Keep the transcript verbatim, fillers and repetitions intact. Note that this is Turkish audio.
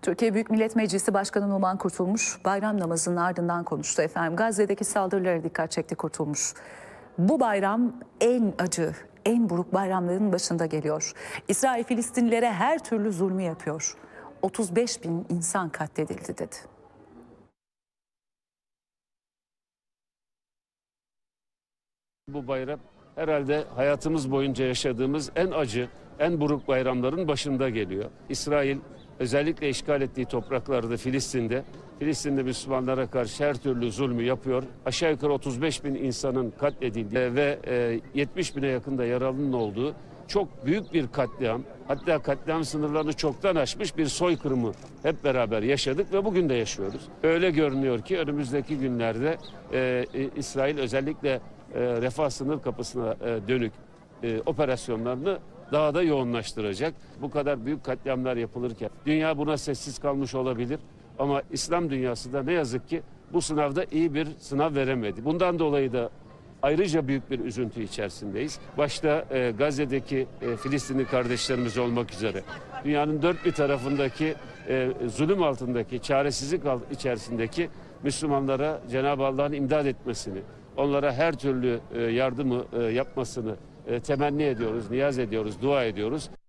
Türkiye Büyük Millet Meclisi Başkanı Numan Kurtulmuş bayram namazının ardından konuştu efendim. Gazze'deki saldırılara dikkat çekti Kurtulmuş. Bu bayram en acı, en buruk bayramların başında geliyor. İsrail Filistinlilere her türlü zulmü yapıyor. otuz beş bin insan katledildi dedi. Bu bayram herhalde hayatımız boyunca yaşadığımız en acı, en buruk bayramların başında geliyor. İsrail özellikle işgal ettiği topraklarda, Filistin'de, Filistin'de Müslümanlara karşı her türlü zulmü yapıyor. Aşağı yukarı otuz beş bin insanın katledildiği ve yetmiş bine yakın da yaralının olduğu çok büyük bir katliam, hatta katliam sınırlarını çoktan aşmış bir soykırımı hep beraber yaşadık ve bugün de yaşıyoruz. Öyle görünüyor ki önümüzdeki günlerde e, İsrail özellikle e, Refah sınır kapısına e, dönük e, operasyonlarını daha da yoğunlaştıracak. Bu kadar büyük katliamlar yapılırken dünya buna sessiz kalmış olabilir ama İslam dünyası da ne yazık ki bu sınavda iyi bir sınav veremedi. Bundan dolayı da ayrıca büyük bir üzüntü içerisindeyiz. Başta e, Gazze'deki e, Filistinli kardeşlerimiz olmak üzere dünyanın dört bir tarafındaki e, zulüm altındaki, çaresizlik içerisindeki Müslümanlara Cenab-ı Allah'ın imdad etmesini, onlara her türlü e, yardımı e, yapmasını e, temenni ediyoruz, niyaz ediyoruz, dua ediyoruz.